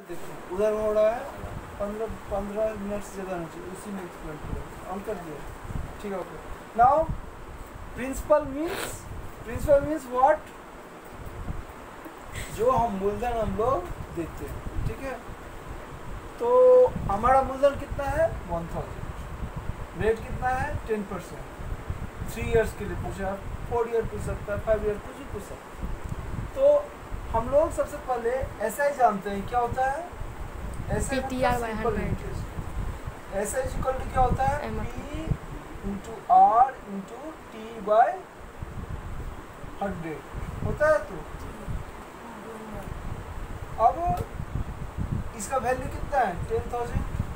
देखो उधर हो रहा है 15 मिनट से ज़्यादा नहीं चाहिए, उसी में एक्सप्लेन करो। ऑन कर दिया, ठीक है। Okay, now principal means what, जो हम मूलधन हम लोग देते हैं, ठीक है। तो हमारा मूलधन कितना है 1000, रेट कितना है 10%, 3 इयर्स के लिए पूछा, 4 ईयर पूछ सकता है, 5 ईयर, कुछ भी पूछ सकता है। तो हम लोग सबसे पहले ऐसा ही जानते हैं क्या होता है, ऐसे सिंपल इंटरेस्ट। ऐसा इक्वल टू क्या होता है P into R into T by 100 होता है। तो अब इसका वैल्यू कितना है 10,000,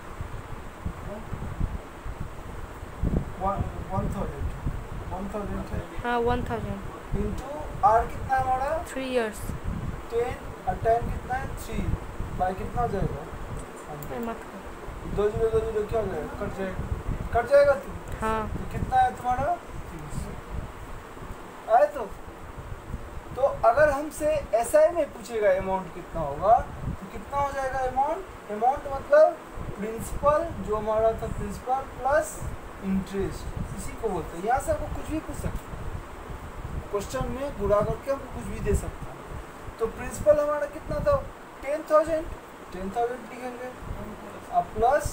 1000 है, हाँ 1000 इंटू R कितना है हमारा 3 इयर्स, 10 और 10 कितना है 3 बाय कितना हो जाएगा, मत 2 0 क्या हो जाएगा, कट जाएगा तो हाँ। तो कितना है तुम्हारा 300 आए। तो अगर हमसे SI में पूछेगा अमाउंट कितना होगा तो कितना हो जाएगा अमाउंट मतलब प्रिंसिपल, जो हमारा था प्रिंसिपल प्लस इंटरेस्ट, इसी को बोलते हैं। यहाँ से आपको कुछ भी पूछ सकते हैं, क्वेश्चन में गुणा करके हमको कुछ भी दे सकता है। तो प्रिंसिपल हमारा कितना था 10,000 लिखेंगे, अब प्लस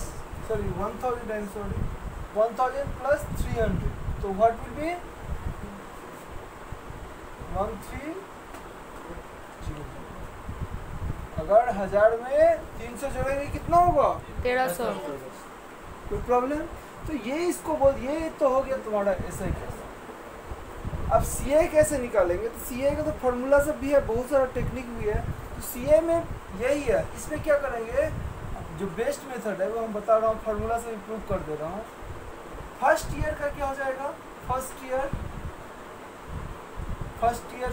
1000 प्लस 300, तो व्हाट विल बी 1300। अगर 1000 में 300 जोड़ेंगे कितना होगा 1300। कोई प्रॉब्लम। तो ये इसको बोल, ये तो हो गया तुम्हारा SI कैसे। अब CA कैसे निकालेंगे, तो CA का तो फॉर्मूला सब भी है, बहुत सारा टेक्निक भी है। तो CA में यही है, इसमें क्या करेंगे, जो बेस्ट मेथड है वो हम बता रहा हूँ, फार्मूला से इम्प्रूव कर दे रहा हूँ। फर्स्ट ईयर का क्या हो जाएगा, फर्स्ट ईयर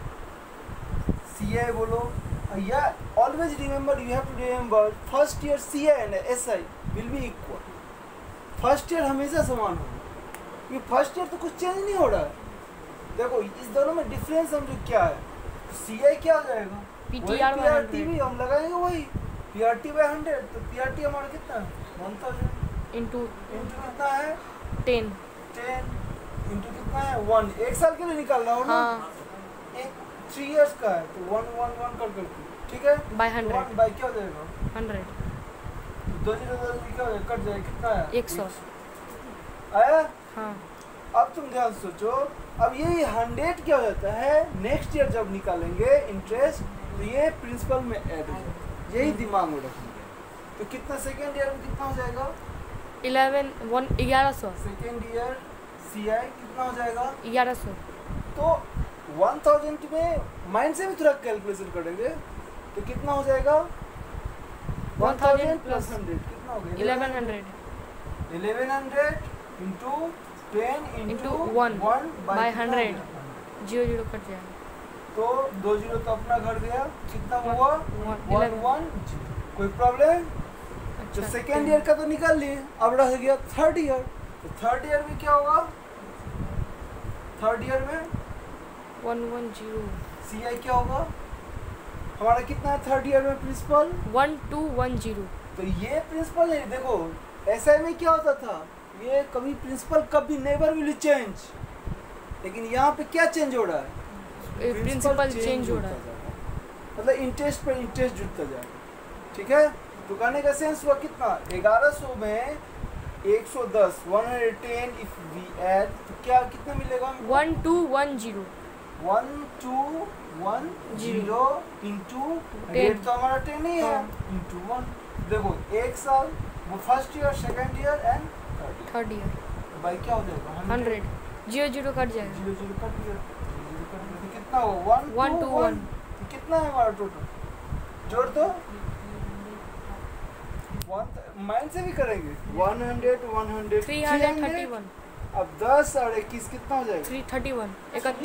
CA बोलो, या always remember, you have to remember first year CA and SI will be equal. First year हमेशा समान होगा, क्योंकि फर्स्ट ईयर तो कुछ चेंज नहीं हो रहा है। देखो इस दोनों में डिफरेंस समझो क्या है, CA क्या हो जाएगा PRT भी हम लगाएंगे वही PRT by 100, तो PRT हमारा कितना है 1000 इंटू कितना है 10 इंटू कितना है 1, एक साल के लिए निकाल रहा हूँ ना, एक 3 इयर्स का है तो 1 कर करके, ठीक है, बाय 100 बाय क्या हो जाएगा 100, 2 0 क्या हो जाएगा, कट जाएगा, कितना है 100 आया। हाँ। अब तुम ध्यान सोचो, अब ये 100 क्या हो जाता है नेक्स्ट ईयर जब निकालेंगे इंटरेस्ट, तो ये प्रिंसिपल में ऐड हो जाएगा, यही दिमाग में रखेंगे। तो कितना सेकेंड ईयर में कितना हो जाएगा 1100, सेकेंड ईयर CI कितना हो जाएगा 1100। तो 1000 में माइंड से भी थोड़ा कैलकुलेशन करेंगे तो कितना हो जाएगा 1000 प्लस 100 कितना हो गया 1100 इंटू 10 इंटू 1 बाय 100, 0 कट जाएगा, तो 2 0 तो अपना घर गया, कितना हुआ 1 1 0। कोई प्रॉब्लम। तो सेकेंड ईयर का तो निकाल लिए, अब रह गया थर्ड ईयर। तो थर्ड ईयर में क्या होगा, थर्ड ईयर में 110 CI क्या होगा हमारा, कितना है थर्ड ईयर में प्रिंसिपल 1210। तो ये प्रिंसिपल नहीं, देखो SI में क्या होता था, ये कभी प्रिंसिपल कभी नेवर विल चेंज, लेकिन यहाँ पे क्या चेंज हो रहा है, प्रिंसिपल चेंज हो रहा है, मतलब इंटरेस्ट पर इंटरेस्ट जुड़ता जाएगा, ठीक है। तो कहने का सेंस हुआ कितना 1100 में 110 110 इफ वी ऐड, तो क्या कितना मिलेगा 1210 इंटू रेट तो हमारा 10 ही है इंटू 1। देखो एक साल वो first year second year and third year, भाई क्या हो जाएगा 100, 0 कट जाएगा, 0 कट गया, कितना होगा 1 2 1, कितना है हमारा टोटल, जोड़ दो, माइंड से भी करेंगे 100 331, अब 10 और 21 कितना हो जाएगा 331,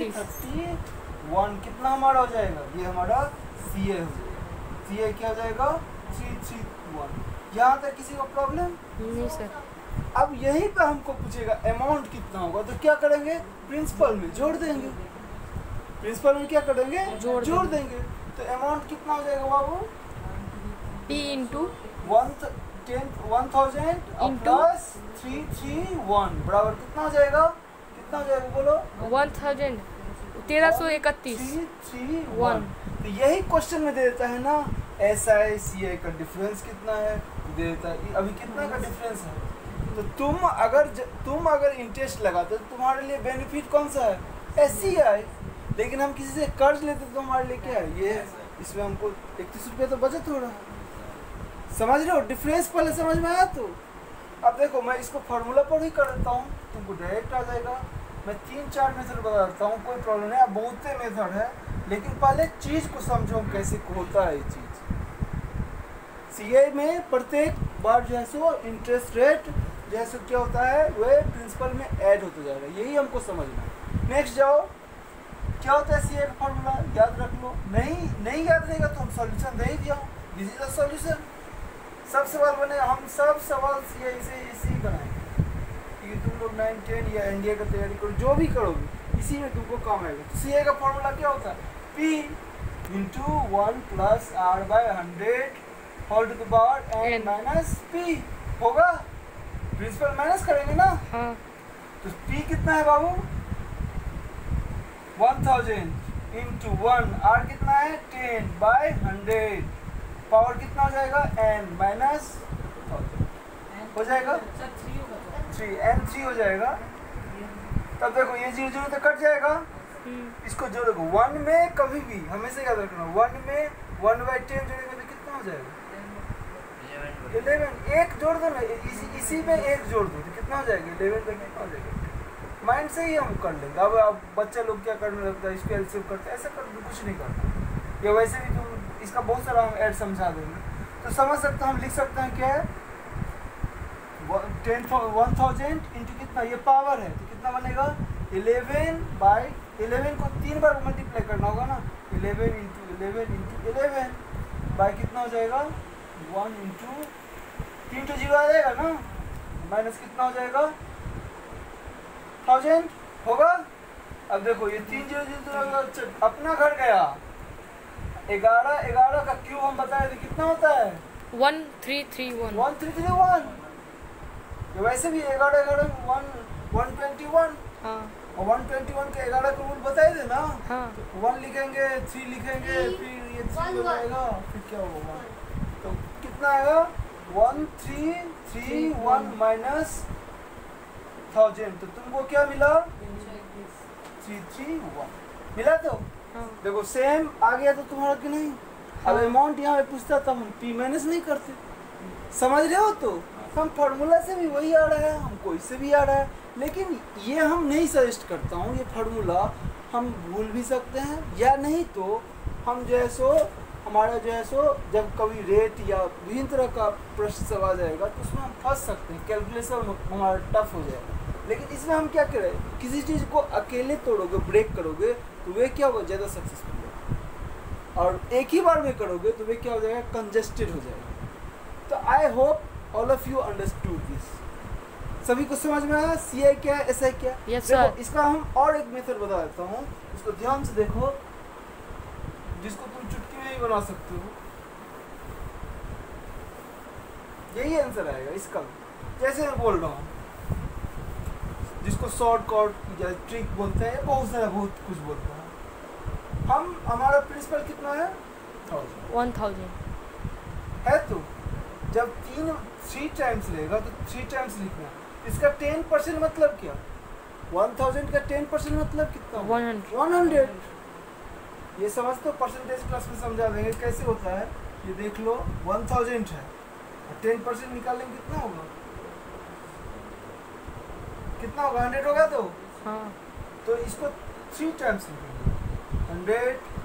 31 कितना हमारा हो जाएगा, ये हमारा CA हो जाएगा, CA क्या हो जाएगा 331। यहाँ तक किसी को प्रॉब्लम नहीं सर। अब यहीं पे हमको पूछेगा अमाउंट कितना होगा, तो क्या करेंगे प्रिंसिपल में जोड़ देंगे, प्रिंसिपल में क्या करेंगे जोड़ देंगे। तो अमाउंट कितना हो जाएगा बाबू P into 1000 Into? प्लस 331 बराबर कितना हो जाएगा? कितना हो जाएगा बोलो? 1000 1331 331। तो यही क्वेश्चन में दे देता है ना, SI CI का डिफरेंस कितना है दे देता है। अभी कितना का डिफरेंस है? तो तुम अगर इंटरेस्ट लगाते तो तुम्हारे लिए बेनिफिट कौन सा है? SCI। लेकिन हम किसी से कर्ज लेते तो हमारे लिए क्या है? ये इसमें हमको 31 रुपये तो बचत हो रहा है। समझ रहे हो डिफरेंस? पहले समझ में आया? तो अब देखो मैं इसको फार्मूला पर ही कर देता हूँ, तुमको डायरेक्ट आ जाएगा। मैं 3-4 मेथड बता देता हूँ, कोई प्रॉब्लम नहीं। अब बहुत से मेथड है, लेकिन पहले चीज़ को समझो कैसे होता है ये चीज़। CI में प्रत्येक बार जो है सो इंटरेस्ट रेट जो है सो क्या होता है, वह प्रिंसिपल में ऐड होता जाएगा। यही हमको समझना है। नेक्स्ट जाओ, क्या होता है CI का फॉर्मूला? याद रख लो। नहीं याद रहेगा तो हम सॉल्यूशन दे ही दिया। This is the solution. सब सवाल बने, हम सब सवाल CI से इसी बनाएंगे क्योंकि तुम लोग 9, 10 या NDA का तैयारी करो, जो भी करोगे इसी में तुमको काम आएगा। तो CI का फॉर्मूला क्या होता है? P into 1 plus R/100 whole to the power n minus P होगा। प्रिंसिपल माइनस करेंगे ना। हाँ। तो P कितना है बाबू? 1000 इंटू 1, R कितना है? 10/100 पावर कितना हो जाएगा? n माइनस हो जाएगा 3 n3 हो जाएगा। तब देखो ये 0 0 तो कट जाएगा। इसको जोड़ो 1 में, कभी भी हमेशा याद रखना 1 में 1/10 जोड़ेंगे तो कितना हो जाएगा? 11। एक जोड़ दो ना, इसी में एक जोड़ दो तो कितना हो जाएगा? 11 का कितना हो जाएगा? माइंड से ही हम कर लेंगे। अब बच्चा लोग क्या करने लगता है, इसको एलसीएम करते हैं, ऐसा कर कुछ नहीं करना। या वैसे भी तुम इसका बहुत सारा हम ऐड समझा देंगे तो समझ सकते हैं। हम लिख सकते हैं क्या है? 1000 इंटू कितना, ये पावर है तो कितना बनेगा? 11/11 को 3 बार मल्टीप्लाई करना होगा ना। 11 इंटू 11 बाय कितना हो जाएगा? 1 इंटू 3 तो 0 आ जाएगा ना, माइनस कितना हो जाएगा? 1000 होगा। अब देखो ये 3 0 0 अपना घर गया। 11 का क्यूब हम बताए थे कितना होता है? 1331 1331। तो वैसे भी 11 121। हाँ। और 121 के 11 का रूल बताए थे ना। हाँ। तो 1 लिखेंगे, 3 लिखेंगे, फिर ये 3 हो जाएगा, फिर क्या होगा? तो कितना आएगा? 1331 माइनस 1000। तो तुमको क्या मिला? 331 मिला। तो हाँ। देखो सेम आ गया तो तुम्हारा कि नहीं? अब अमाउंट यहाँ पे पूछता था, हम P माइनस नहीं करते। समझ रहे हो? तो हम फार्मूला से भी वही आ रहा है, हमको इससे भी आ रहा है, लेकिन ये हम नहीं सजेस्ट करता हूँ। ये फार्मूला हम भूल भी सकते हैं, या नहीं तो हम जो है सो हमारा जो है सो जब कभी रेट या विभिन्न तरह का प्रश्न सब आ जाएगा तो उसमें हम फंस सकते हैं, कैलकुलेशन हमारा टफ हो जाएगा। लेकिन इसमें हम क्या करें, किसी चीज़ को अकेले तोड़ोगे, ब्रेक करोगे तो वे क्या होगा? ज़्यादा सक्सेसफुल होगा। और एक ही बार में करोगे तो वे क्या हो जाएगा? कंजेस्टेड हो जाएगा। तो I hope all of you understood this. सभी को समझ में आया CI क्या है, SI क्या है? Yes, देखो sir. इसका हम और एक मेथड बता देता हूँ, इसको ध्यान से देखो, जिसको तुम चुटकी में ही बना सकते हो। यही आंसर आएगा इसका। जैसे मैं बोल रहा हूँ, जिसको शॉर्टकट या ट्रिक बोलते हैं, बहुत कुछ बोलते हैं। हमारा प्रिंसिपल कितना है? 1000 है। तो जब 3 टाइम्स लेगा तो 3 टाइम्स लिखना। इसका 10% मतलब क्या? 1000 का 10% मतलब कितना? 100। ये समझते हो? परसेंटेज क्लास में समझा देंगे कैसे होता है। ये देख लो 1000 है, 10% निकालेंगे कितना होगा? कितना होगा? 100 होगा। तो हाँ। तो इसको 3 टाइम्स लिखेंगे,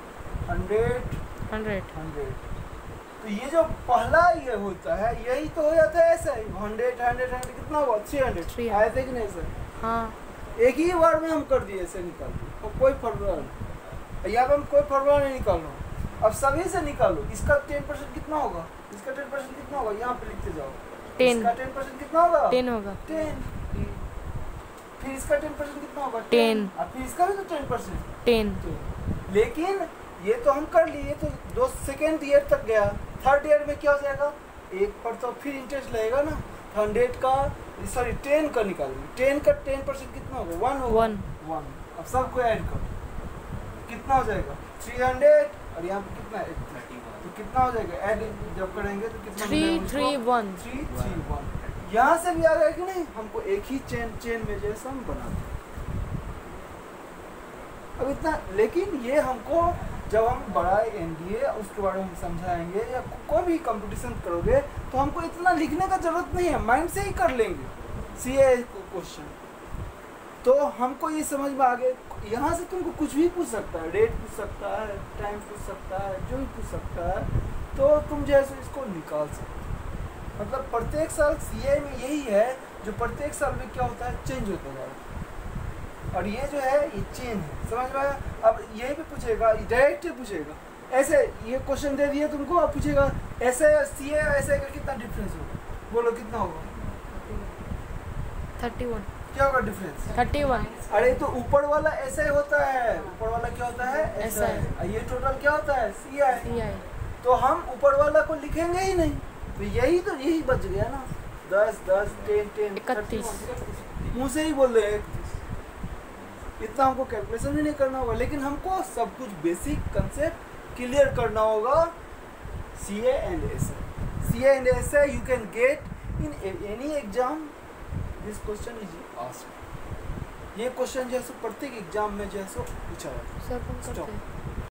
100। तो ये जो पहला ये होता है, यही तो हो जाता है ऐसा ही। 100 कितना हुआ? 300 आए थे कि नहीं सर? हाँ। एक ही बार में हम कर दिए ऐसे निकाल दिए, और कोई फॉर्मूला नहीं। यहाँ पे हम कोई फॉर्मूला नहीं निकाल रहा हूँ। अब सभी से निकालो। इसका 10% कितना होगा? इसका 10% कितना होगा? यहाँ पे लिखते जाओ। 10। इसका 10% कितना होगा? 10 होगा। 10। फिर इसका 10% कितना होगा? 10। और फिर इसका भी तो 10%। 10। लेकिन ये तो हम कर लिए, तो दो सेकेंड ईयर तक गया, थर्ड ईयर में क्या हो जाएगा, एक पर तो फिर इंटरेस्ट लगेगा ना, 100 का सॉरी 10 का निकालेंगे, 10 का 10% कितना होगा, 1 होगा, 1। अब सबको ऐड करो, कितना हो जाएगा 300, और यहाँ पे कितना है 31, तो कितना हो जाएगा, ऐड जब करेंगे तो कितना 331। 331 यहाँ से भी आ गया कि नहीं, हमको एक ही चेन में जैसा हम बनाते हैं। अब इतना, लेकिन ये हमको जब हम बढ़ाए एनडीए उसके बारे में हम समझाएंगे, या कोई भी कंपटीशन करोगे तो हमको इतना लिखने का जरूरत नहीं है, माइंड से ही कर लेंगे सीए क्वेश्चन। तो हमको ये समझ में आ गए, यहाँ से तुमको कुछ भी पूछ सकता है, रेट पूछ सकता है, टाइम पूछ सकता है, जो भी पूछ सकता है, तो तुम जैसे इसको निकाल सकते हो। मतलब प्रत्येक साल सीए में यही है, जो प्रत्येक साल में क्या होता है, चेंज होता है, और ये जो है ये चेन है, समझ में आया। अब यही पे पूछेगा, डायरेक्ट पूछेगा, ऐसे ये क्वेश्चन दे दिए तुमको, अब पूछेगा ऐसे सीए ऐसे का कितना डिफरेंस होगा, बोलो कितना होगा, 31। क्या होगा डिफरेंस, 31। अरे तो ऊपर वाला ऐसा ही होता है, ऊपर वाला क्या होता है, ऐसा है, ये टोटल क्या होता है, सीआई। तो हम ऊपर वाला को लिखेंगे ही नहीं, तो यही बच गया ना, 10 10 10 10 31, मुँह से ही बोल रहे, इतना हमको कैलकुलेशन भी नहीं करना होगा, लेकिन हमको सब कुछ बेसिक कंसेप्ट क्लियर करना होगा। CA and SA you can get in any exam, this question is asked. ये क्वेश्चन जो है प्रत्येक एग्जाम में जो है पूछा जाता है।